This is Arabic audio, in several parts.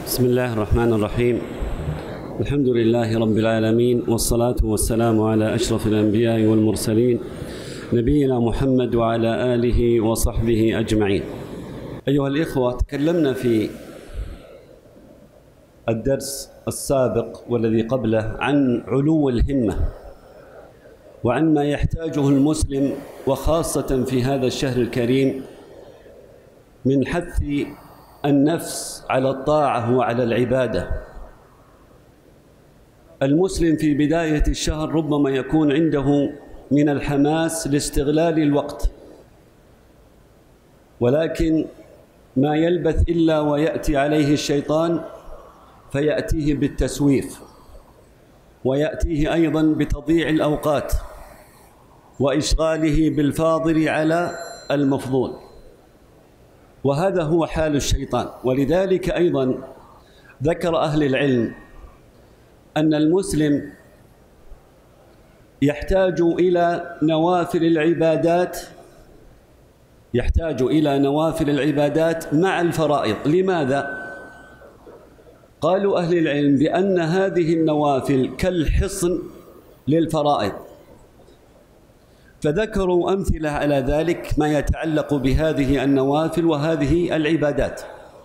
بسم الله الرحمن الرحيم. الحمد لله رب العالمين، والصلاة والسلام على أشرف الأنبياء والمرسلين نبينا محمد وعلى آله وصحبه أجمعين. أيها الإخوة، تكلمنا في الدرس السابق والذي قبله عن علو الهمة وعن ما يحتاجه المسلم، وخاصة في هذا الشهر الكريم، من حث النفس على الطاعة وعلى العبادة. المسلم في بداية الشهر ربما يكون عنده من الحماس لاستغلال الوقت، ولكن ما يلبث إلا ويأتي عليه الشيطان فيأتيه بالتسويف، ويأتيه أيضا بتضييع الأوقات وإشغاله بالفاضل على المفضول، وهذا هو حال الشيطان. ولذلك أيضا ذكر أهل العلم أن المسلم يحتاج إلى نوافل العبادات مع الفرائض. لماذا؟ قالوا أهل العلم بأن هذه النوافل كالحصن للفرائض، فذكروا أمثلة على ذلك ما يتعلق بهذه النوافل وهذه العبادات.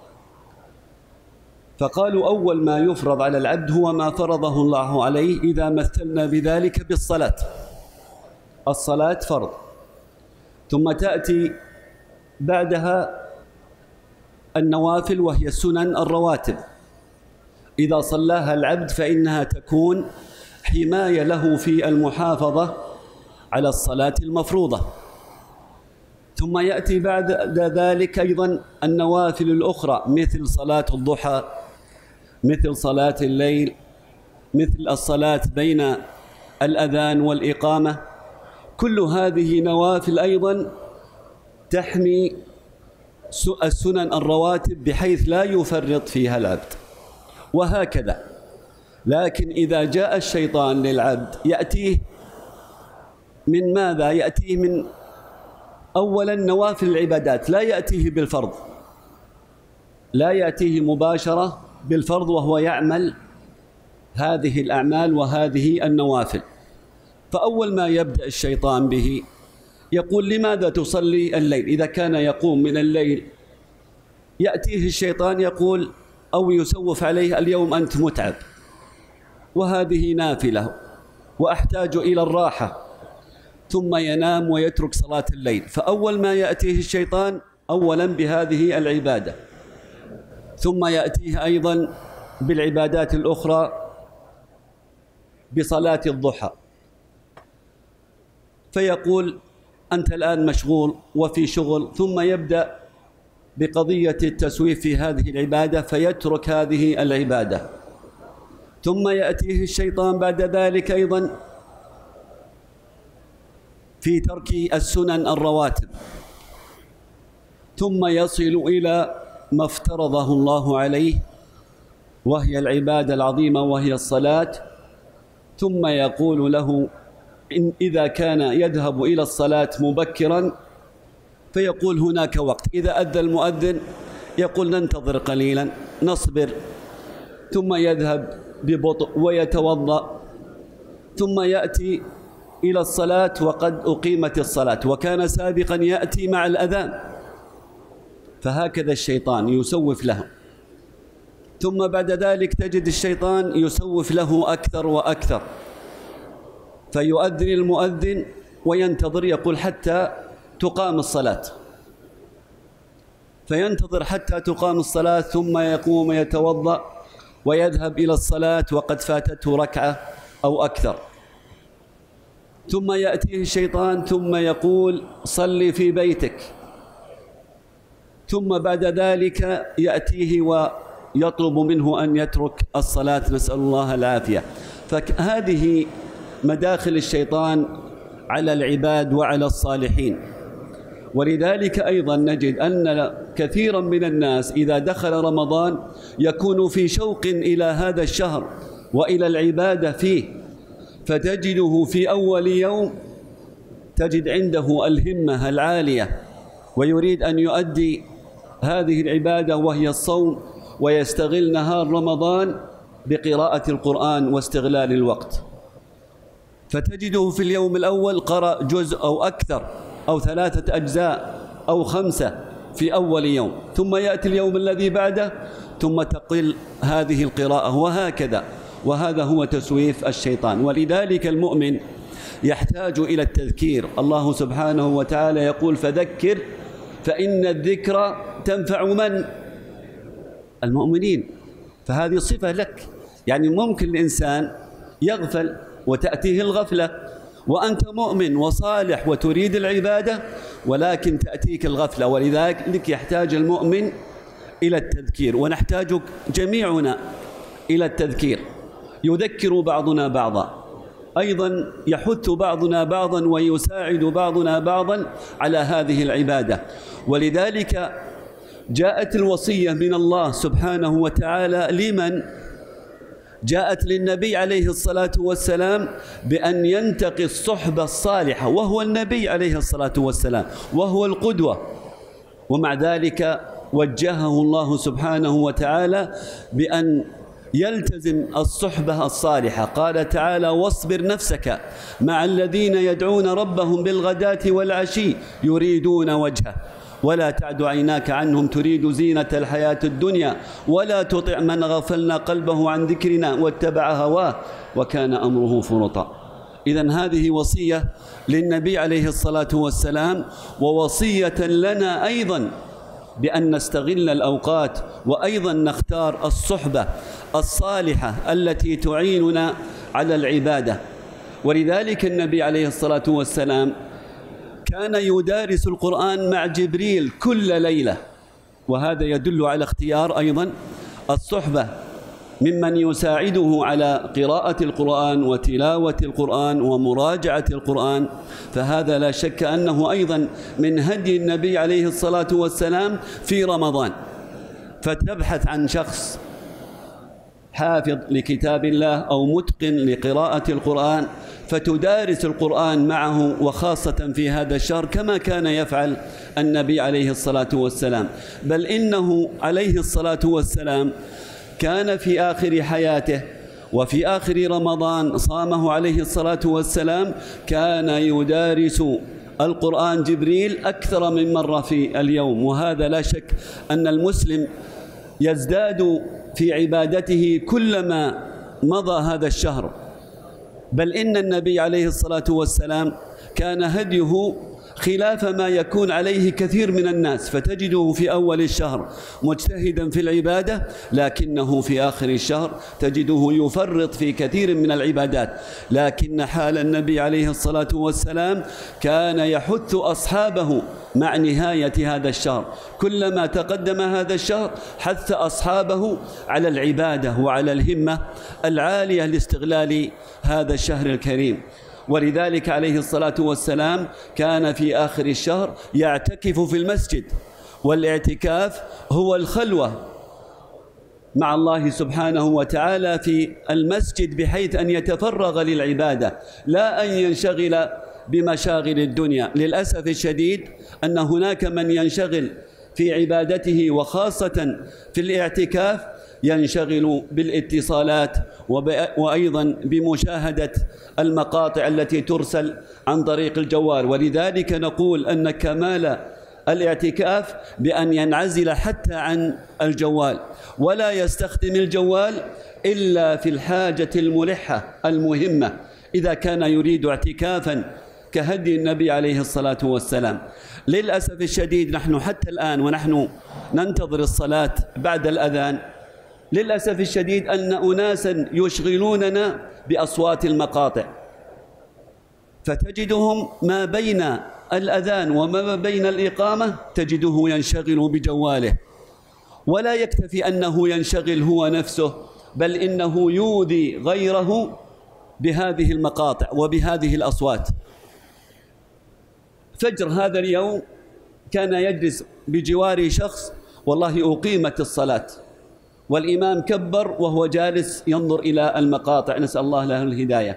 فقالوا أول ما يفرض على العبد هو ما فرضه الله عليه، إذا مثلنا بذلك بالصلاة. الصلاة فرض، ثم تأتي بعدها النوافل وهي السنن الرواتب. إذا صلاها العبد فإنها تكون حماية له في المحافظة على الصلاة المفروضة. ثم يأتي بعد ذلك أيضا النوافل الأخرى، مثل صلاة الضحى، مثل صلاة الليل، مثل الصلاة بين الأذان والإقامة. كل هذه نوافل أيضا تحمي السنن الرواتب بحيث لا يفرط فيها العبد، وهكذا. لكن إذا جاء الشيطان للعبد يأتيه من ماذا؟ يأتيه من أولا نوافل العبادات، لا يأتيه بالفرض، لا يأتيه مباشرة بالفرض وهو يعمل هذه الأعمال وهذه النوافل. فأول ما يبدأ الشيطان به يقول: لماذا تصلي الليل؟ إذا كان يقوم من الليل يأتيه الشيطان يقول أو يسوف عليه: اليوم أنت متعب وهذه نافلة وأحتاج إلى الراحة، ثم ينام ويترك صلاة الليل. فأول ما يأتيه الشيطان أولا بهذه العبادة، ثم يأتيه أيضا بالعبادات الأخرى بصلاة الضحى، فيقول: أنت الآن مشغول وفي شغل، ثم يبدأ بقضية التسويف في هذه العبادة فيترك هذه العبادة. ثم يأتيه الشيطان بعد ذلك أيضا في ترك السنن الرواتب، ثم يصل إلى ما افترضه الله عليه وهي العبادة العظيمة وهي الصلاة. ثم يقول له إذا كان يذهب إلى الصلاة مبكرا فيقول: هناك وقت، إذا أذن المؤذن يقول: ننتظر قليلا، نصبر. ثم يذهب ببطء ويتوضأ، ثم يأتي إلى الصلاة وقد أقيمت الصلاة، وكان سابقا يأتي مع الأذان. فهكذا الشيطان يسوف له، ثم بعد ذلك تجد الشيطان يسوف له أكثر وأكثر، فيؤذن المؤذن وينتظر، يقول: حتى تقام الصلاة، فينتظر حتى تقام الصلاة، ثم يقوم يتوضأ ويذهب إلى الصلاة وقد فاتته ركعة أو أكثر. ثم يأتيه الشيطان ثم يقول: صلي في بيتك. ثم بعد ذلك يأتيه ويطلب منه أن يترك الصلاة، نسأل الله العافية. فهذه مداخل الشيطان على العباد وعلى الصالحين. ولذلك أيضا نجد أن كثيرا من الناس إذا دخل رمضان يكون في شوق إلى هذا الشهر وإلى العبادة فيه، فتجده في أول يوم تجد عنده الهمة العالية ويريد أن يؤدي هذه العبادة وهي الصوم، ويستغل نهار رمضان بقراءة القرآن واستغلال الوقت، فتجده في اليوم الأول قرأ جزء أو أكثر أو 3 أجزاء أو 5 في أول يوم، ثم يأتي اليوم الذي بعده ثم تقل هذه القراءة، وهكذا. وهذا هو تسويف الشيطان. ولذلك المؤمن يحتاج إلى التذكير. الله سبحانه وتعالى يقول: فذكر فإن الذكرى تنفع من؟ المؤمنين. فهذه صفة لك، يعني ممكن الإنسان يغفل وتأتيه الغفلة وأنت مؤمن وصالح وتريد العبادة، ولكن تأتيك الغفلة. ولذلك يحتاج المؤمن إلى التذكير، ونحتاج جميعنا إلى التذكير. يذكر بعضنا بعضا، أيضا يحث بعضنا بعضا ويساعد بعضنا بعضا على هذه العبادة. ولذلك جاءت الوصية من الله سبحانه وتعالى لمن؟ جاءت للنبي عليه الصلاة والسلام بأن ينتقي الصحبة الصالحة، وهو النبي عليه الصلاة والسلام وهو القدوة، ومع ذلك وجهه الله سبحانه وتعالى بأن يلتزم الصحبة الصالحة. قال تعالى: واصبر نفسك مع الذين يدعون ربهم بالغداة والعشي يريدون وجهه ولا تعد عيناك عنهم تريد زينة الحياة الدنيا ولا تطع من غفلنا قلبه عن ذكرنا واتبع هواه وكان أمره فرطا. إذن هذه وصية للنبي عليه الصلاة والسلام، ووصية لنا أيضا بأن نستغل الأوقات، وأيضا نختار الصحبة الصالحة التي تعيننا على العبادة. ولذلك النبي عليه الصلاة والسلام كان يدارس القرآن مع جبريل كل ليلة، وهذا يدل على اختيار أيضا الصحبة ممن يساعده على قراءة القرآن وتلاوة القرآن ومراجعة القرآن. فهذا لا شك أنه أيضا من هدي النبي عليه الصلاة والسلام في رمضان. فتبحث عن شخص حافظ لكتاب الله أو متقن لقراءة القرآن، فتدارس القرآن معه، وخاصة في هذا الشهر كما كان يفعل النبي عليه الصلاة والسلام. بل إنه عليه الصلاة والسلام كان في آخر حياته وفي آخر رمضان صامه عليه الصلاة والسلام كان يدارس القرآن جبريل أكثر من مرة في اليوم. وهذا لا شك أن المسلم يزداد في عبادته كلما مضى هذا الشهر. بل إن النبي عليه الصلاة والسلام كان هديه خلاف ما يكون عليه كثير من الناس، فتجده في أول الشهر مجتهدا في العبادة، لكنه في آخر الشهر تجده يفرط في كثير من العبادات. لكن حال النبي عليه الصلاة والسلام كان يحث أصحابه مع نهاية هذا الشهر، كلما تقدم هذا الشهر حث أصحابه على العبادة وعلى الهمة العالية لاستغلال هذا الشهر الكريم. ولذلك عليه الصلاة والسلام كان في آخر الشهر يعتكف في المسجد، والاعتكاف هو الخلوة مع الله سبحانه وتعالى في المسجد، بحيث أن يتفرغ للعبادة لا أن ينشغل بمشاغل الدنيا. للأسف الشديد أن هناك من ينشغل في عبادته وخاصة في الاعتكاف ينشغل بالاتصالات وأيضا بمشاهدة المقاطع التي ترسل عن طريق الجوال. ولذلك نقول أن كمال الاعتكاف بأن ينعزل حتى عن الجوال، ولا يستخدم الجوال إلا في الحاجة الملحة المهمة إذا كان يريد اعتكافا كهدي النبي عليه الصلاة والسلام. للأسف الشديد نحن حتى الآن ونحن ننتظر الصلاة بعد الأذان، للأسف الشديد أن أناسا يشغلوننا بأصوات المقاطع، فتجدهم ما بين الأذان وما بين الإقامة تجده ينشغل بجواله، ولا يكتفي أنه ينشغل هو نفسه، بل إنه يؤذي غيره بهذه المقاطع وبهذه الأصوات. فجر هذا اليوم كان يجلس بجواري شخص، والله أقيمت الصلاة والإمام كبر وهو جالس ينظر إلى المقاطع، نسأل الله له الهداية،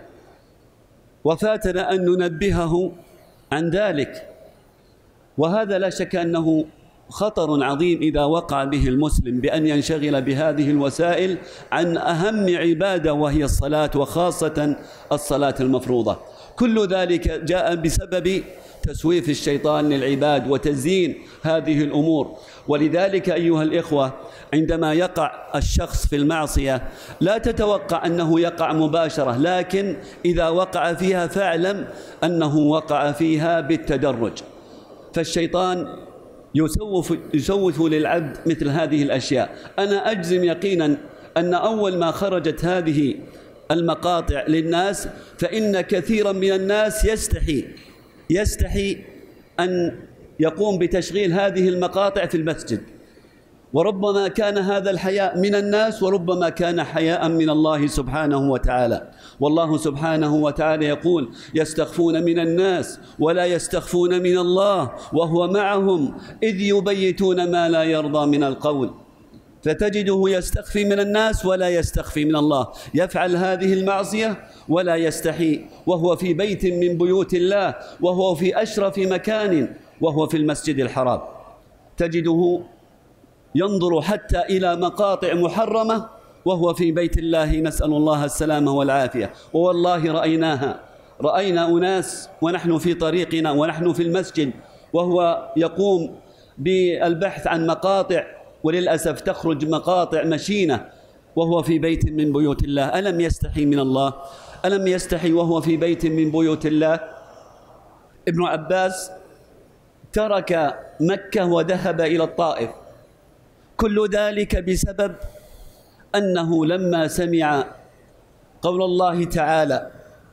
وفاتنا أن ننبهه عن ذلك. وهذا لا شك أنه خطر عظيم إذا وقع به المسلم بأن ينشغل بهذه الوسائل عن أهم عبادة وهي الصلاة، وخاصة الصلاة المفروضة. كل ذلك جاء بسبب تسويف الشيطان للعباد وتزيين هذه الأمور. ولذلك أيها الإخوة، عندما يقع الشخص في المعصية لا تتوقع أنه يقع مباشرة، لكن إذا وقع فيها فاعلم أنه وقع فيها بالتدرج. فالشيطان يسوف للعبد مثل هذه الأشياء. أنا أجزم يقينا أن أول ما خرجت هذه المقاطع للناس فإن كثيرا من الناس يستحي أن يقوم بتشغيل هذه المقاطع في المسجد، وربما كان هذا الحياء من الناس، وربما كان حياء من الله سبحانه وتعالى. والله سبحانه وتعالى يقول: يستخفون من الناس ولا يستخفون من الله وهو معهم إذ يبيتون ما لا يرضى من القول. فتجده يستخفي من الناس ولا يستخفي من الله، يفعل هذه المعصية ولا يستحي، وهو في بيت من بيوت الله، وهو في أشرف مكان، وهو في المسجد الحرام. تجده ينظر حتى إلى مقاطع محرمة وهو في بيت الله، نسأل الله السلامة والعافية. ووالله رأينا أناس ونحن في طريقنا ونحن في المسجد وهو يقوم بالبحث عن مقاطع، وللأسف تخرج مقاطع مشينة وهو في بيت من بيوت الله. ألم يستحي من الله؟ ألم يستحي وهو في بيت من بيوت الله؟ ابن عباس ترك مكة وذهب إلى الطائف، كل ذلك بسبب أنه لما سمع قول الله تعالى: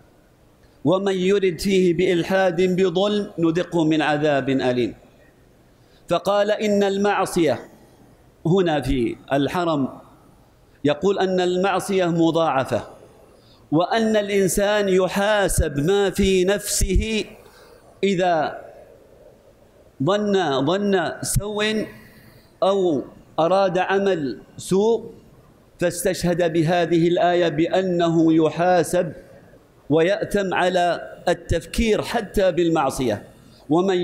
ومن يرد فيه بإلحاد بظلم نذقه من عذاب أليم، فقال إن المعصية هنا في الحرم يقول أن المعصية مضاعفة، وأن الإنسان يحاسب ما في نفسه إذا ظن سوء أو أراد عمل سوء، فاستشهد بهذه الآية بأنه يحاسب ويأتم على التفكير حتى بالمعصية. ومن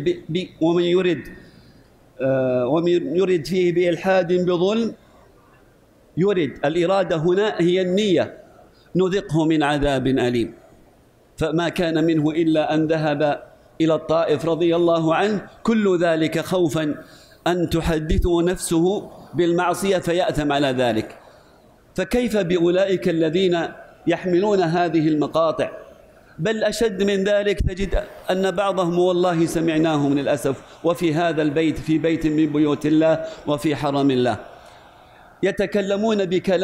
يرد فيه بإلحاد بظلم، يرد الإرادة هنا هي النية، نذقه من عذاب أليم. فما كان منه إلا أن ذهب إلى الطائف رضي الله عنه، كل ذلك خوفا أن تحدثه نفسه بالمعصية فيأثم على ذلك. فكيف بأولئك الذين يحملون هذه المقاطع؟ بل أشد من ذلك، تجد أن بعضهم والله سمعناهم للأسف وفي هذا البيت، في بيت من بيوت الله وفي حرم الله، يتكلمون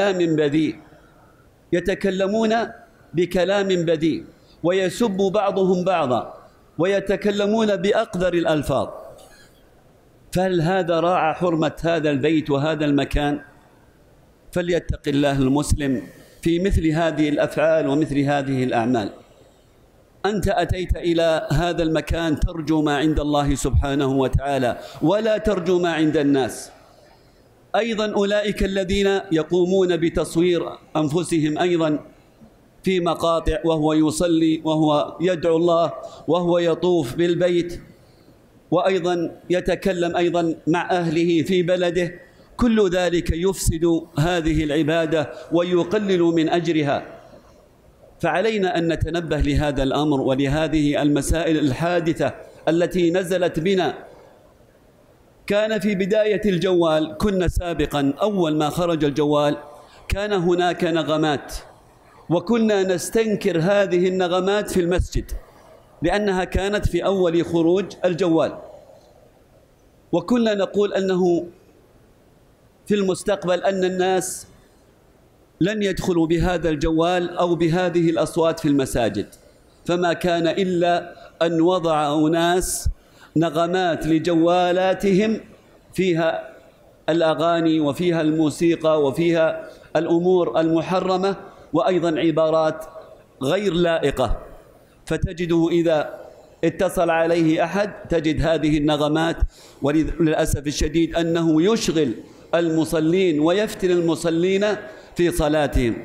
بكلام بذيء ويسب بعضهم بعضا ويتكلمون بأقذر الألفاظ. فهل هذا راعى حرمة هذا البيت وهذا المكان؟ فليتق الله المسلم في مثل هذه الأفعال ومثل هذه الأعمال. أنت أتيت إلى هذا المكان ترجو ما عند الله سبحانه وتعالى ولا ترجو ما عند الناس. أيضا أولئك الذين يقومون بتصوير أنفسهم أيضا في مقاطع وهو يصلي وهو يدعو الله وهو يطوف بالبيت، وأيضا يتكلم أيضا مع أهله في بلده، كل ذلك يفسد هذه العبادة ويقلل من أجرها. فعلينا أن نتنبه لهذا الأمر ولهذه المسائل الحادثة التي نزلت بنا. كان في بداية الجوال، كنا سابقا أول ما خرج الجوال كان هناك نغمات، وكنا نستنكر هذه النغمات في المسجد لأنها كانت في أول خروج الجوال، وكنا نقول أنه في المستقبل أن الناس لن يدخلوا بهذا الجوال أو بهذه الأصوات في المساجد، فما كان إلا أن وضع أناس نغمات لجوالاتهم فيها الأغاني وفيها الموسيقى وفيها الأمور المحرمة وأيضا عبارات غير لائقة. فتجده إذا اتصل عليه أحد تجد هذه النغمات، وللأسف الشديد أنه يشغل المصلين ويفتن المصلين في صلاتهم.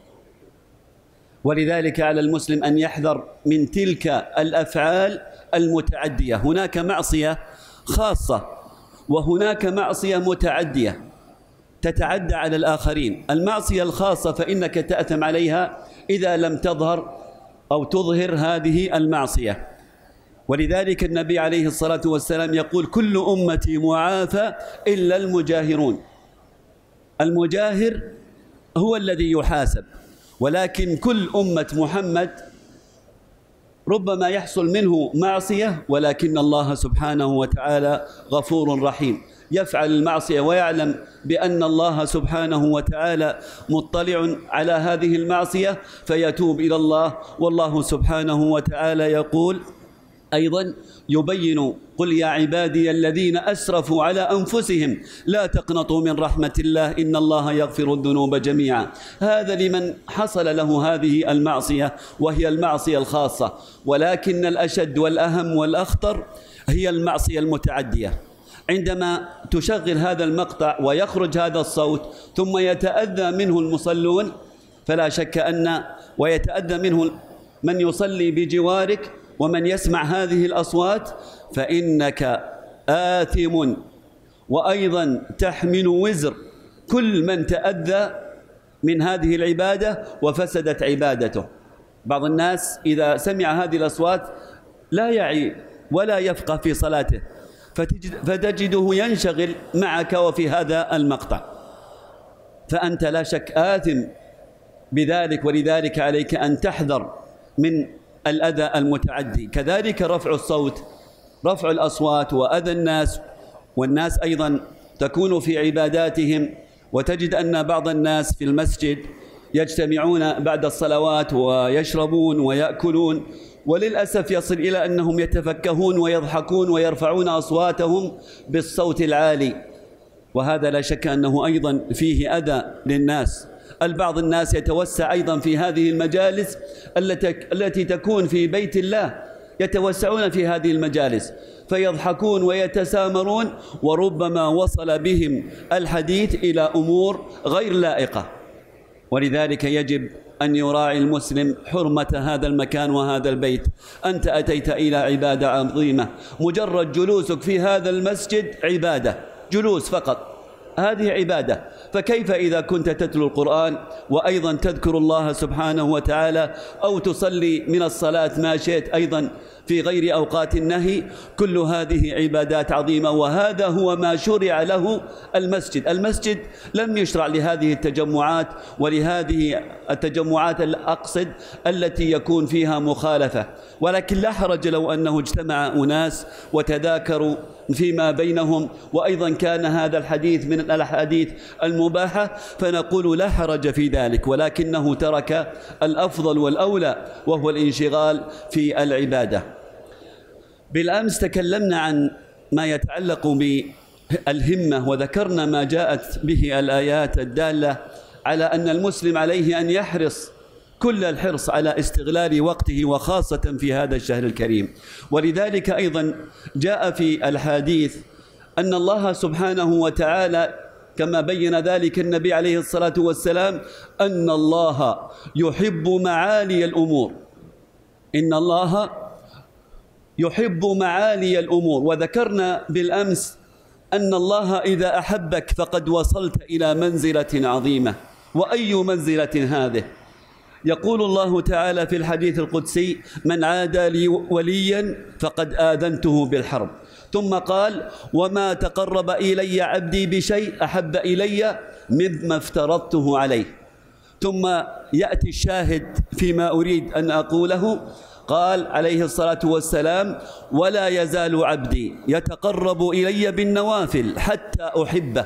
ولذلك على المسلم أن يحذر من تلك الأفعال المتعدية. هناك معصية خاصة وهناك معصية متعدية تتعدى على الآخرين. المعصية الخاصة فإنك تأثم عليها إذا لم تظهر أو تظهر هذه المعصية. ولذلك النبي عليه الصلاة والسلام يقول: كل أمتي معافى إلا المجاهرون. المجاهر هو الذي يحاسب، ولكن كل أمة محمد ربما يحصل منه معصية، ولكن الله سبحانه وتعالى غفور رحيم، يفعل المعصية ويعلم بأن الله سبحانه وتعالى مطلع على هذه المعصية فيتوب إلى الله. والله سبحانه وتعالى يقول أيضا يبين: قل يا عبادي الذين أسرفوا على أنفسهم لا تقنطوا من رحمة الله إن الله يغفر الذنوب جميعا. هذا لمن حصل له هذه المعصية وهي المعصية الخاصة، ولكن الأشد والأهم والأخطر هي المعصية المتعدية. عندما تشغل هذا المقطع ويخرج هذا الصوت ثم يتأذى منه المصلون، فلا شك أن ويتأذى منه من يصلي بجوارك ومن يسمع هذه الأصوات، فإنك آثم، وأيضا تحمل وزر كل من تأذى من هذه العبادة وفسدت عبادته. بعض الناس إذا سمع هذه الأصوات لا يعي ولا يفقه في صلاته، فتجده ينشغل معك وفي هذا المقطع، فأنت لا شك آثم بذلك. ولذلك عليك أن تحذر من الأذى المتعدي. كذلك رفع الصوت، رفع الأصوات وأذى الناس، والناس أيضا تكون في عباداتهم، وتجد أن بعض الناس في المسجد يجتمعون بعد الصلوات ويشربون ويأكلون، وللأسف يصل إلى أنهم يتفكهون ويضحكون ويرفعون أصواتهم بالصوت العالي، وهذا لا شك أنه أيضا فيه أذى للناس. البعض الناس يتوسع أيضا في هذه المجالس التي تكون في بيت الله، يتوسعون في هذه المجالس فيضحكون ويتسامرون، وربما وصل بهم الحديث إلى أمور غير لائقة. ولذلك يجب أن يراعي المسلم حرمة هذا المكان وهذا البيت. أنت أتيت إلى عبادة عظيمة، مجرد جلوسك في هذا المسجد عبادة، جلوس فقط، هذه عبادة. فكيف إذا كنت تتلو القرآن وأيضا تذكر الله سبحانه وتعالى، أو تصلي من الصلاة ما شئت أيضا في غير أوقات النهي؟ كل هذه عبادات عظيمة، وهذا هو ما شرع له المسجد. المسجد لم يشرع لهذه التجمعات، ولهذه التجمعات أقصد التي يكون فيها مخالفة. ولكن لا حرج لو أنه اجتمع أناس وتذاكروا فيما بينهم، وأيضا كان هذا الحديث من الأحاديث المباحة، فنقول لا حرج في ذلك، ولكنه ترك الأفضل والأولى وهو الانشغال في العبادة. بالأمس تكلمنا عن ما يتعلق بالهمة، وذكرنا ما جاءت به الآيات الدالة على أن المسلم عليه أن يحرص كل الحرص على استغلال وقته، وخاصة في هذا الشهر الكريم. ولذلك أيضا جاء في الحديث أن الله سبحانه وتعالى كما بين ذلك النبي عليه الصلاة والسلام أن الله يحب معالي الأمور، إن الله يحب معالي الأمور. وذكرنا بالأمس أن الله إذا أحبك فقد وصلت إلى منزلة عظيمة. وأي منزلة هذه؟ يقول الله تعالى في الحديث القدسي: من عادى لي وليا فقد آذنته بالحرب. ثم قال: وما تقرب إلي عبدي بشيء أحب إلي مما افترضته عليه. ثم يأتي الشاهد فيما أريد أن أقوله، قال عليه الصلاة والسلام: ولا يزال عبدي يتقرب إلي بالنوافل حتى أحبه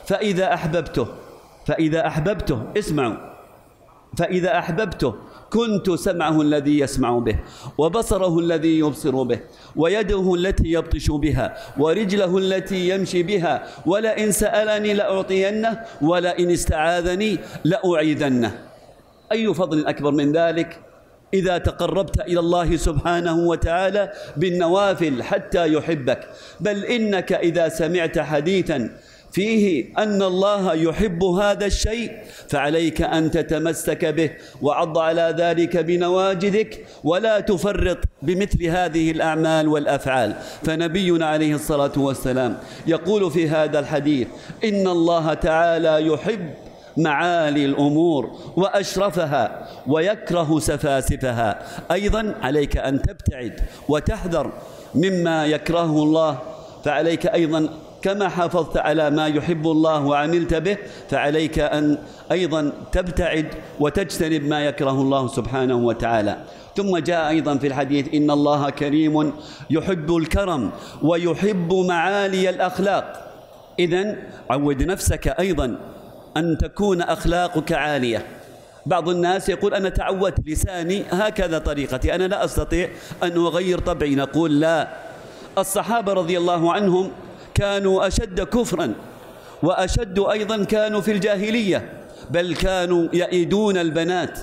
فإذا أحببته اسمعوا، فإذا أحببته كنت سمعه الذي يسمع به، وبصره الذي يبصر به، ويده التي يبطش بها، ورجله التي يمشي بها، ولئن سألني لأعطينه، ولئن استعاذني لأعيذنه. أي فضل أكبر من ذلك إذا تقربت إلى الله سبحانه وتعالى بالنوافل حتى يحبك؟ بل إنك إذا سمعت حديثا فيه أن الله يحب هذا الشيء فعليك أن تتمسك به وعض على ذلك بنواجذك ولا تفرط بمثل هذه الأعمال والأفعال. فنبينا عليه الصلاة والسلام يقول في هذا الحديث: إن الله تعالى يحب معالي الأمور وأشرفها ويكره سفاسفها. أيضا عليك أن تبتعد وتحذر مما يكرهه الله، فعليك أيضا كما حافظت على ما يحب الله وعملت به فعليك أن أيضا تبتعد وتجتنب ما يكره الله سبحانه وتعالى. ثم جاء أيضا في الحديث: إن الله كريم يحب الكرم ويحب معالي الأخلاق. إذن عود نفسك أيضا أن تكون أخلاقك عالية. بعض الناس يقول: أنا تعودت لساني هكذا طريقتي، أنا لا أستطيع أن أغير طبعي. نقول: لا، الصحابة رضي الله عنهم كانوا أشد كفرا وأشد أيضا كانوا في الجاهلية، بل كانوا يئدون البنات،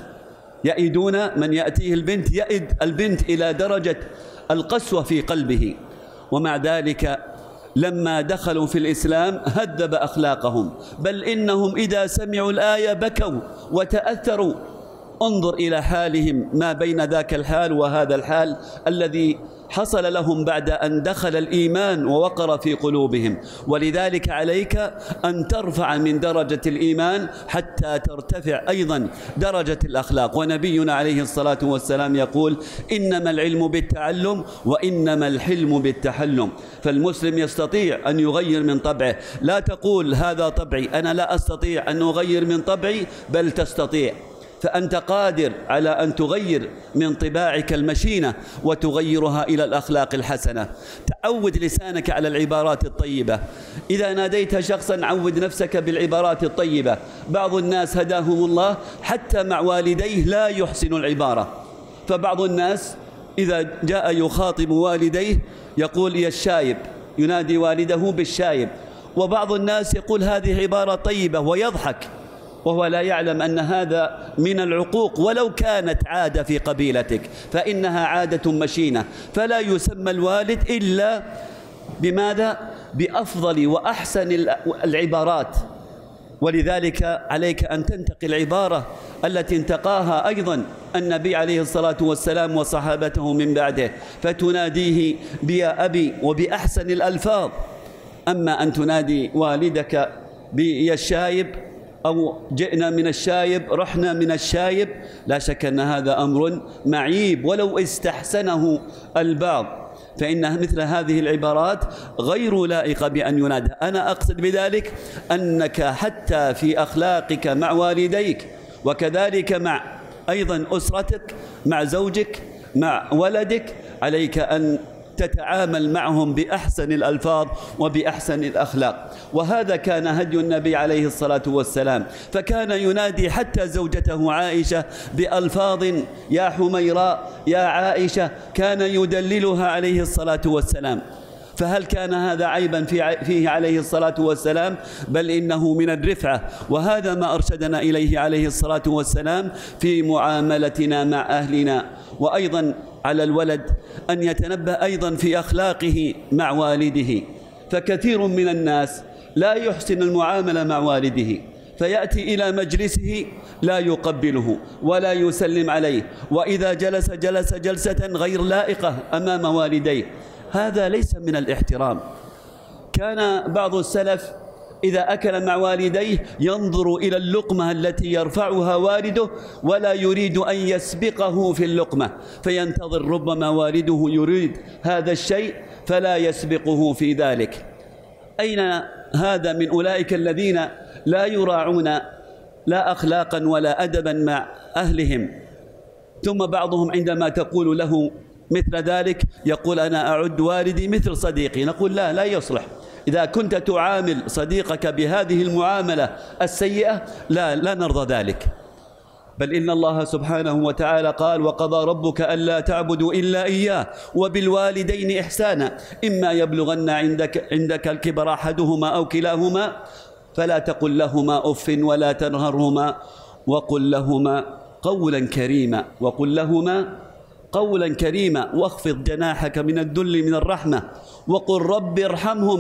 يئدون من يأتيه البنت، يئد البنت إلى درجة القسوة في قلبه. ومع ذلك لما دخلوا في الإسلام هذب أخلاقهم، بل إنهم إذا سمعوا الآية بكوا وتأثروا. انظر إلى حالهم ما بين ذاك الحال وهذا الحال الذي حصل لهم بعد أن دخل الإيمان ووقر في قلوبهم. ولذلك عليك أن ترفع من درجة الإيمان حتى ترتفع أيضا درجة الأخلاق. ونبينا عليه الصلاة والسلام يقول: إنما العلم بالتعلم وإنما الحلم بالتحلم. فالمسلم يستطيع أن يغير من طبعه. لا تقول: هذا طبعي، أنا لا أستطيع أن أغير من طبعي، بل تستطيع، فأنت قادر على أن تغير من طباعك المشينة وتغيرها إلى الأخلاق الحسنة. تعود لسانك على العبارات الطيبة. إذا ناديت شخصا عود نفسك بالعبارات الطيبة. بعض الناس هداهم الله حتى مع والديه لا يحسن العبارة، فبعض الناس إذا جاء يخاطب والديه يقول: يا الشايب، ينادي والده بالشايب. وبعض الناس يقول هذه عبارة طيبة ويضحك، وهو لا يعلم أن هذا من العقوق، ولو كانت عادة في قبيلتك فإنها عادة مشينة. فلا يسمى الوالد إلا بماذا؟ بأفضل وأحسن العبارات. ولذلك عليك أن تنتقي العبارة التي انتقاها أيضا النبي عليه الصلاة والسلام وصحابته من بعده، فتناديه بيا أبي وبأحسن الألفاظ. أما أن تنادي والدك بيا الشايب أو جئنا من الشايب، رحنا من الشايب، لا شك أن هذا أمر معيب ولو استحسنه البعض، فإن مثل هذه العبارات غير لائقة بأن ينادى. أنا أقصد بذلك أنك حتى في أخلاقك مع والديك وكذلك مع أيضا أسرتك، مع زوجك، مع ولدك، عليك أن تتعامل معهم بأحسن الألفاظ وبأحسن الأخلاق. وهذا كان هدي النبي عليه الصلاة والسلام، فكان ينادي حتى زوجته عائشة بألفاظ: يا حميراء، يا عائشة، كان يدللها عليه الصلاة والسلام. فهل كان هذا عيبا فيه عليه الصلاة والسلام؟ بل إنه من الرفعة، وهذا ما أرشدنا إليه عليه الصلاة والسلام في معاملتنا مع أهلنا. وأيضا على الولد أن يتنبه أيضا في أخلاقه مع والده، فكثير من الناس لا يحسن المعاملة مع والده، فيأتي إلى مجلسه لا يقبله ولا يسلم عليه، وإذا جلس جلسة غير لائقة أمام والديه. هذا ليس من الاحترام. كان بعض السلف إذا أكل مع والديه ينظر إلى اللقمة التي يرفعها والده ولا يريد أن يسبقه في اللقمة، فينتظر ربما والده يريد هذا الشيء فلا يسبقه في ذلك. أين هذا من أولئك الذين لا يراعون لا أخلاقا ولا أدبا مع أهلهم؟ ثم بعضهم عندما تقول له مثل ذلك يقول: أنا أعد والدي مثل صديقي. نقول: لا يصلح. إذا كنت تعامل صديقك بهذه المعاملة السيئة لا نرضى ذلك. بل إن الله سبحانه وتعالى قال: وقضى ربك ألا تعبدوا إلا إياه وبالوالدين إحسانا إما يبلغن عندك الكبر أحدهما أو كلاهما فلا تقل لهما أف ولا تنهرهما وقل لهما قولا كريما واخفض جناحك من الذل من الرحمة وقل رب ارحمهما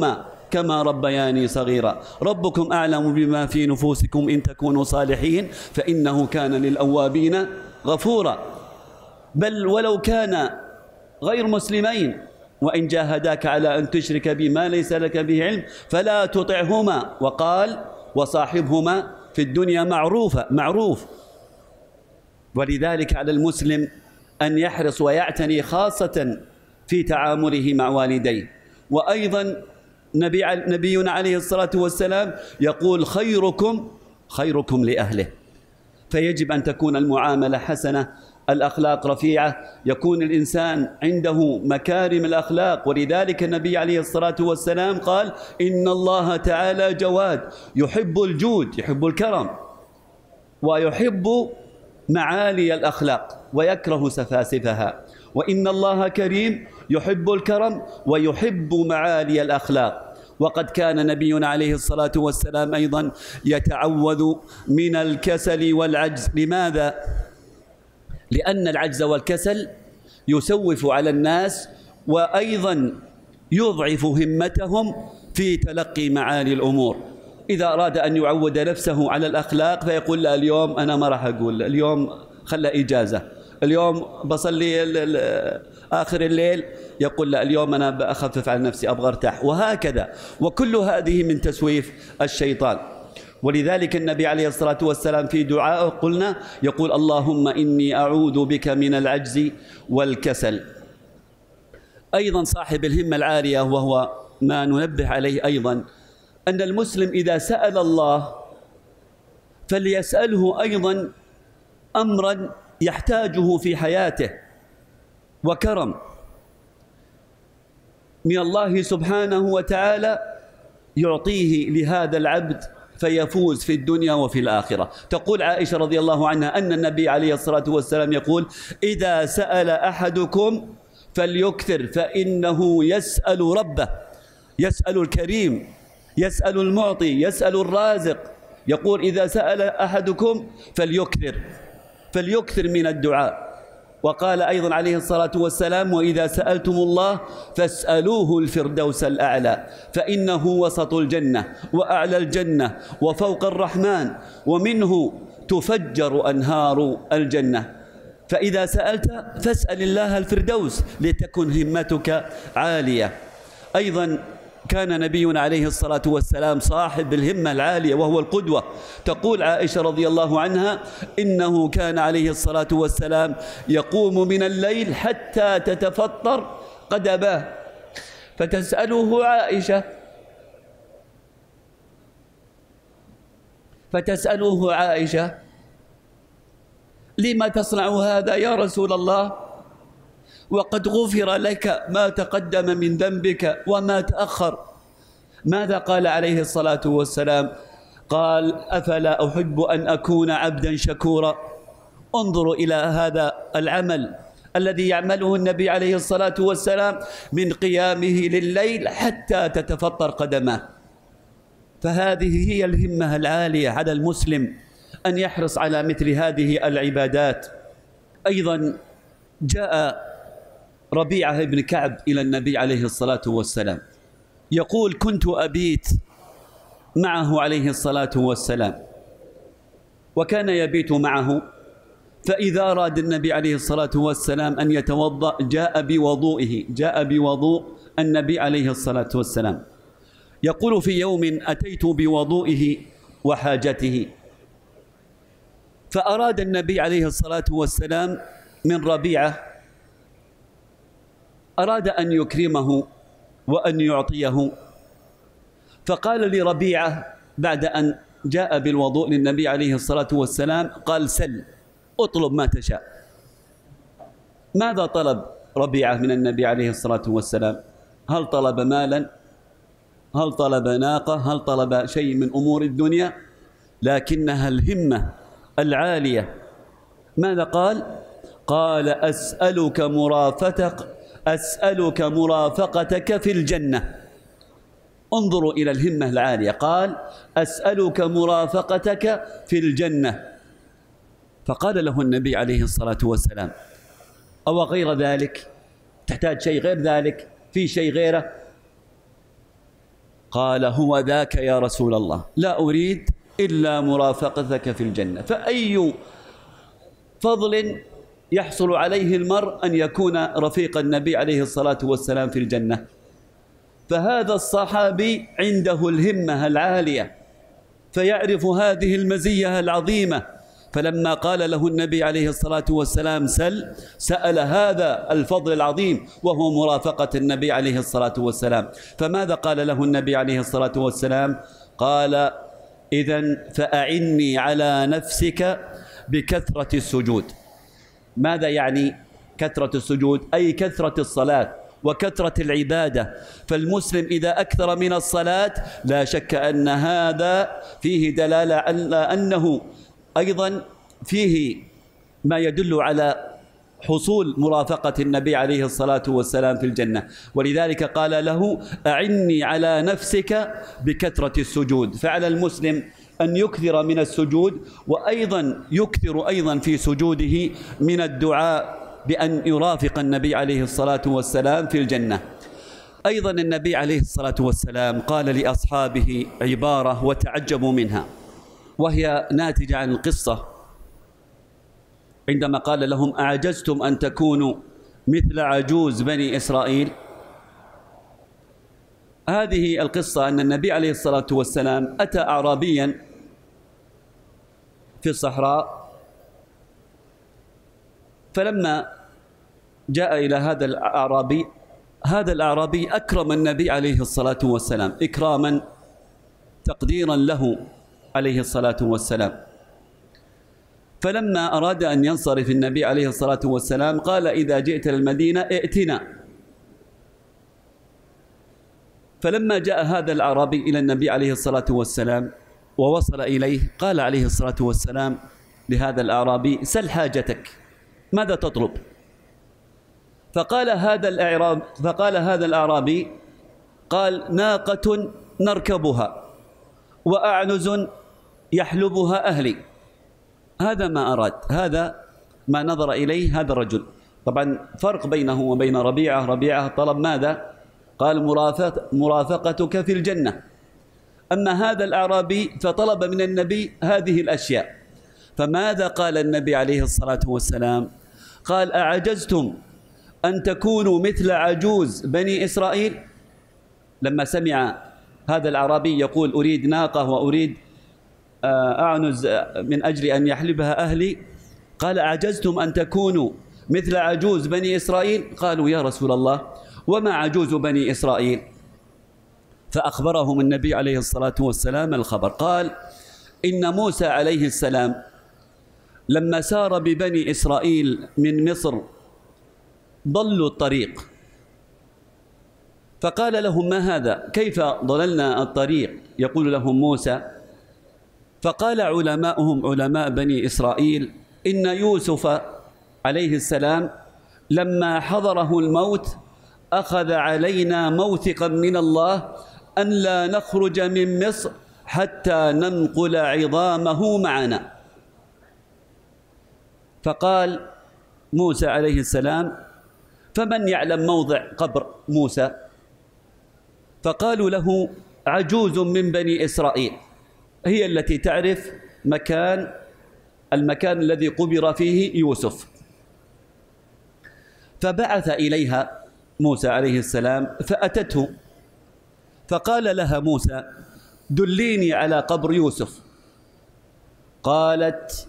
كما ربياني صغيرا. ربكم أعلم بما في نفوسكم إن تكونوا صالحين فإنه كان للأوابين غفورا. بل ولو كان غير مسلمين وإن جاهداك على أن تشرك بما ليس لك به علم فلا تطعهما، وقال وصاحبهما في الدنيا معروف. ولذلك على المسلم أن يحرص ويعتني خاصة في تعامله مع والديه. وأيضا نبينا عليه الصلاة والسلام يقول خيركم لأهله، فيجب أن تكون المعاملة حسنة، الأخلاق رفيعة، يكون الإنسان عنده مكارم الأخلاق. ولذلك النبي عليه الصلاة والسلام قال إن الله تعالى جواد يحب الجود، يحب الكرم، ويحب معالي الأخلاق ويكره سفاسفها. وإن الله كريم يحب الكرم ويحب معالي الأخلاق. وقد كان نبينا عليه الصلاة والسلام أيضا يتعوذ من الكسل والعجز. لماذا؟ لأن العجز والكسل يسوف على الناس وأيضا يضعف همتهم في تلقي معالي الأمور. إذا أراد أن يعود نفسه على الأخلاق فيقول لا اليوم أنا ما راح أقول، اليوم خلى إجازة، اليوم بصلي آخر الليل، يقول لا اليوم أنا بأخفف عن نفسي أبغى أرتاح، وهكذا. وكل هذه من تسويف الشيطان. ولذلك النبي عليه الصلاة والسلام في دعائه قلنا يقول اللهم إني أعوذ بك من العجز والكسل. أيضا صاحب الهمة العالية، وهو ما ننبه عليه أيضا، أن المسلم إذا سأل الله فليسأله أيضا أمرا يحتاجه في حياته وكرم من الله سبحانه وتعالى يعطيه لهذا العبد فيفوز في الدنيا وفي الآخرة. تقول عائشة رضي الله عنها أن النبي عليه الصلاة والسلام يقول إذا سأل أحدكم فليكثر فإنه يسأل ربه، يسأل الكريم، يسأل المعطي، يسأل الرازق. يقول إذا سأل أحدكم فليكثر من الدعاء. وقال أيضا عليه الصلاة والسلام وإذا سألتم الله فاسألوه الفردوس الأعلى فإنه وسط الجنة وأعلى الجنة وفوق الرحمن ومنه تفجر أنهار الجنة. فإذا سألت فاسأل الله الفردوس لتكن همتك عالية. أيضا كان نبينا عليه الصلاة والسلام صاحب الهمة العالية وهو القدوة. تقول عائشة رضي الله عنها إنه كان عليه الصلاة والسلام يقوم من الليل حتى تتفطر قدماه، فتسأله عائشة لما تصنع هذا يا رسول الله وقد غفر لك ما تقدم من ذنبك وما تأخر؟ ماذا قال عليه الصلاة والسلام؟ قال أفلا أحب أن أكون عبدا شكورا. انظروا إلى هذا العمل الذي يعمله النبي عليه الصلاة والسلام من قيامه لليل حتى تتفطر قدماه. فهذه هي الهمة العالية على المسلم أن يحرص على مثل هذه العبادات. أيضا جاء ربيعة بن كعب إلى النبي عليه الصلاة والسلام يقول كنت أبيت معه عليه الصلاة والسلام وكان يبيت معه، فإذا أراد النبي عليه الصلاة والسلام أن يتوضأ جاء بوضوء النبي عليه الصلاة والسلام. يقول في يوم أتيت بوضوئه وحاجته، فأراد النبي عليه الصلاة والسلام من ربيعة، أراد أن يكرمه وأن يعطيه، فقال لربيعة بعد أن جاء بالوضوء للنبي عليه الصلاة والسلام قال سل اطلب ما تشاء. ماذا طلب ربيعة من النبي عليه الصلاة والسلام؟ هل طلب مالا؟ هل طلب ناقة؟ هل طلب شيء من أمور الدنيا؟ لكنها الهمة العالية. ماذا قال؟ قال أسألك مرافقتك في الجنة. انظروا إلى الهمة العالية، قال أسألك مرافقتك في الجنة. فقال له النبي عليه الصلاة والسلام أو غير ذلك؟ تحتاج شيء غير ذلك؟ في شيء غيره؟ قال هو ذاك يا رسول الله، لا أريد إلا مرافقتك في الجنة. فأي فضل يحصل عليه المرء أن يكون رفيق النبي عليه الصلاة والسلام في الجنة؟ فهذا الصحابي عنده الهمة العالية فيعرف هذه المزية العظيمة، فلما قال له النبي عليه الصلاة والسلام سأل هذا الفضل العظيم وهو مرافقة النبي عليه الصلاة والسلام. فماذا قال له النبي عليه الصلاة والسلام؟ قال إذن فأعني على نفسك بكثرة السجود. ماذا يعني كثرة السجود؟ أي كثرة الصلاة وكثرة العبادة. فالمسلم إذا أكثر من الصلاة لا شك أن هذا فيه دلالة على أنه أيضا فيه ما يدل على حصول مرافقة النبي عليه الصلاة والسلام في الجنة. ولذلك قال له أعني على نفسك بكثرة السجود. فعلى المسلم أن يكثر من السجود، وأيضا يكثر أيضا في سجوده من الدعاء بأن يرافق النبي عليه الصلاة والسلام في الجنة. أيضا النبي عليه الصلاة والسلام قال لأصحابه عبارة وتعجبوا منها، وهي ناتجة عن القصة، عندما قال لهم أعجزتم أن تكونوا مثل عجوز بني إسرائيل. هذه القصة أن النبي عليه الصلاة والسلام أتى أعرابيا في الصحراء، فلما جاء إلى هذا الأعرابي أكرم النبي عليه الصلاة والسلام إكراما تقديرا له عليه الصلاة والسلام. فلما أراد أن ينصرف النبي عليه الصلاة والسلام قال إذا جئت للمدينة ائتنا. فلما جاء هذا الأعرابي إلى النبي عليه الصلاة والسلام ووصل إليه قال عليه الصلاة والسلام لهذا الأعرابي سل حاجتك، ماذا تطلب؟ فقال هذا الأعرابي قال ناقة نركبها وأعنز يحلبها أهلي. هذا ما أراد، هذا ما نظر إليه هذا الرجل. طبعا فرق بينه وبين ربيعة طلب ماذا؟ قال مرافقتك في الجنة. أما هذا الأعرابي فطلب من النبي هذه الأشياء. فماذا قال النبي عليه الصلاة والسلام؟ قال أعجزتم أن تكونوا مثل عجوز بني إسرائيل. لما سمع هذا الأعرابي يقول أريد ناقة وأريد أعنز من أجل أن يحلبها أهلي، قال أعجزتم أن تكونوا مثل عجوز بني إسرائيل؟ قالوا يا رسول الله وما عجوز بني إسرائيل؟ فأخبرهم النبي عليه الصلاة والسلام الخبر. قال إن موسى عليه السلام لما سار ببني إسرائيل من مصر ضلوا الطريق، فقال لهم ما هذا؟ كيف ضللنا الطريق؟ يقول لهم موسى. فقال علماؤهم علماء بني إسرائيل إن يوسف عليه السلام لما حضره الموت أخذ علينا موثقا من الله أن لا نخرج من مصر حتى ننقل عظامه معنا. فقال موسى عليه السلام فمن يعلم موضع قبر موسى؟ فقالوا له عجوز من بني إسرائيل هي التي تعرف المكان الذي قبر فيه يوسف. فبعث إليها موسى عليه السلام فأتته، فقال لها موسى دليني على قبر يوسف. قالت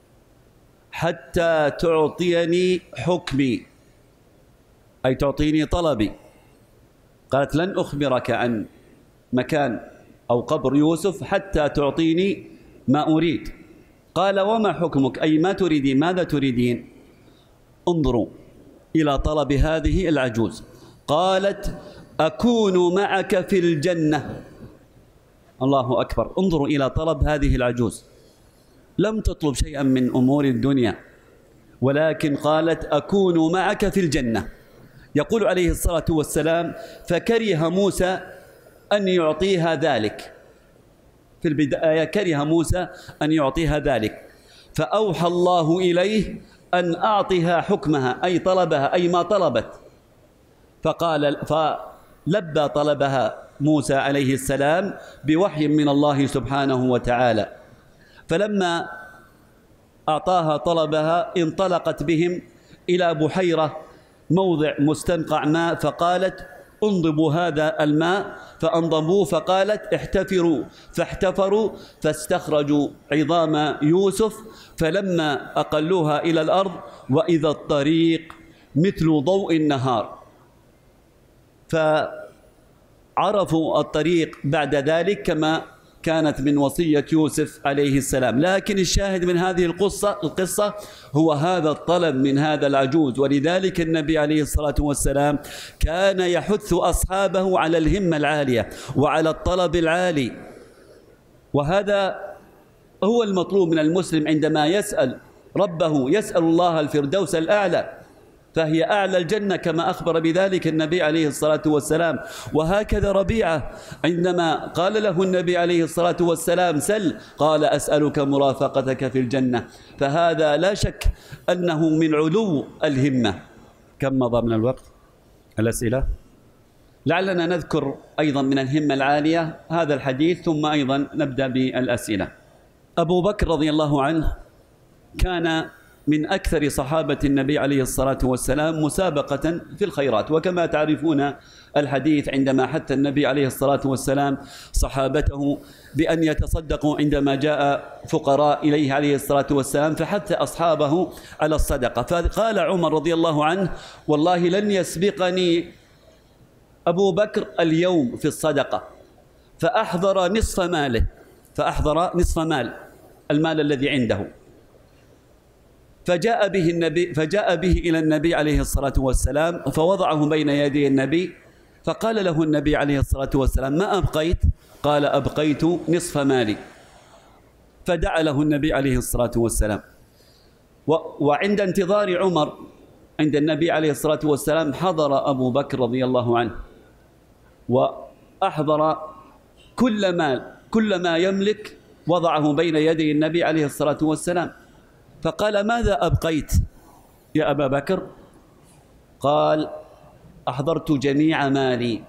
حتى تعطيني حكمي، أي تعطيني طلبي. قالت لن أخبرك عن مكان أو قبر يوسف حتى تعطيني ما أريد. قال وما حكمك؟ أي ما تريدين، ماذا تريدين؟ انظروا إلى طلب هذه العجوز. قالت أكون معك في الجنة. الله أكبر، انظروا إلى طلب هذه العجوز، لم تطلب شيئا من أمور الدنيا، ولكن قالت أكون معك في الجنة. يقول عليه الصلاة والسلام فكره موسى أن يعطيها ذلك. في البداية كره موسى أن يعطيها ذلك، فأوحى الله إليه أن أعطها حكمها، أي طلبها، أي ما طلبت. فلبى طلبها موسى عليه السلام بوحي من الله سبحانه وتعالى. فلما أعطاها طلبها انطلقت بهم إلى بحيرة موضع مستنقع ماء، فقالت انضبوا هذا الماء، فأنضبوه، فقالت احتفروا، فاحتفروا فاستخرجوا عظام يوسف، فلما أقلوها إلى الأرض وإذا الطريق مثل ضوء النهار، فعرفوا الطريق بعد ذلك كما كانت من وصية يوسف عليه السلام. لكن الشاهد من هذه القصة هو هذا الطلب من هذا العجوز، ولذلك النبي عليه الصلاة والسلام كان يحث أصحابه على الهمة العالية وعلى الطلب العالي، وهذا هو المطلوب من المسلم عندما يسأل ربه، يسأل الله الفردوس الأعلى، فهي أعلى الجنة كما أخبر بذلك النبي عليه الصلاة والسلام. وهكذا ربيعة عندما قال له النبي عليه الصلاة والسلام سل، قال أسألك مرافقتك في الجنة، فهذا لا شك أنه من علو الهمة. كم مضى من الوقت؟ الأسئلة؟ لعلنا نذكر أيضا من الهمة العالية هذا الحديث، ثم أيضا نبدأ بالأسئلة. أبو بكر رضي الله عنه كان من أكثر صحابة النبي عليه الصلاة والسلام مسابقة في الخيرات، وكما تعرفون الحديث عندما حث النبي عليه الصلاة والسلام صحابته بأن يتصدقوا عندما جاء فقراء إليه عليه الصلاة والسلام، فحث أصحابه على الصدقة. فقال عمر رضي الله عنه والله لن يسبقني أبو بكر اليوم في الصدقة، فأحضر نصف ماله، فأحضر نصف المال الذي عنده، فجاء به إلى النبي عليه الصلاة والسلام، فوضعه بين يدي النبي، فقال له النبي عليه الصلاة والسلام ما أبقيت؟ قال أبقيت نصف مالي. فدعا له النبي عليه الصلاة والسلام. وعند انتظار عمر عند النبي عليه الصلاة والسلام حضر أبو بكر رضي الله عنه وأحضر كل ما يملك، وضعه بين يدي النبي عليه الصلاة والسلام. فقال ماذا أبقيت يا أبا بكر؟ قال أحضرت جميع مالي.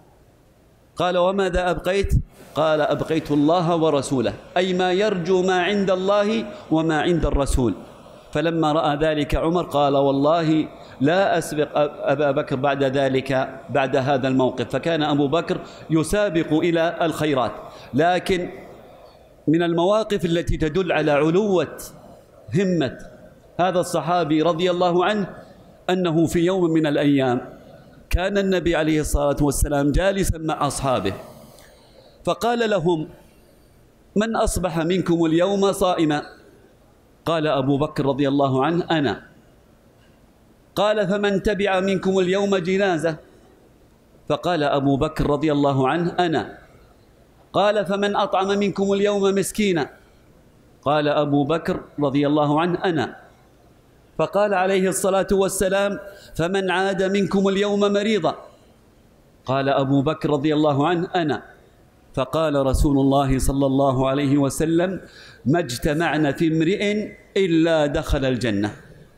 قال وماذا أبقيت؟ قال أبقيت الله ورسوله، أي ما يرجو ما عند الله وما عند الرسول. فلما رأى ذلك عمر قال والله لا أسبق أبا بكر بعد ذلك، بعد هذا الموقف. فكان أبو بكر يسابق إلى الخيرات. لكن من المواقف التي تدل على علوة همة هذا الصحابي رضي الله عنه أنه في يوم من الأيام كان النبي عليه الصلاة والسلام جالسا مع أصحابه، فقال لهم من أصبح منكم اليوم صائما؟ قال أبو بكر رضي الله عنه أنا. قال فمن تبع منكم اليوم جنازة؟ فقال أبو بكر رضي الله عنه أنا. قال فمن أطعم منكم اليوم مسكينا؟ قال أبو بكر رضي الله عنه أنا. فقال عليه الصلاة والسلام فمن عاد منكم اليوم مريضا؟ قال أبو بكر رضي الله عنه أنا. فقال رسول الله صلى الله عليه وسلم ما اجتمعنا في امرئ إلا دخل الجنة.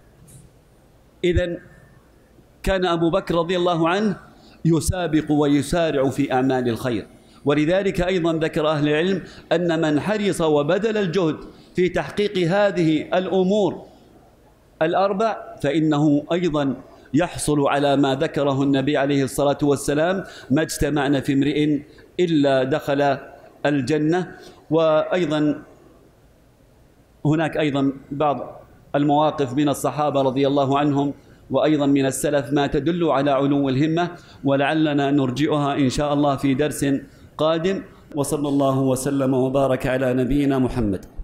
إذن كان أبو بكر رضي الله عنه يسابق ويسارع في أعمال الخير. ولذلك أيضا ذكر أهل العلم أن من حرص وبذل الجهد في تحقيق هذه الأمور الأربع فإنه أيضا يحصل على ما ذكره النبي عليه الصلاة والسلام ما اجتمعنا في امرئ إلا دخل الجنة. وأيضا هناك أيضا بعض المواقف من الصحابة رضي الله عنهم وأيضا من السلف ما تدل على علو الهمة، ولعلنا نرجئها إن شاء الله في درس قادم. وصلى الله وسلم وبارك على نبينا محمد.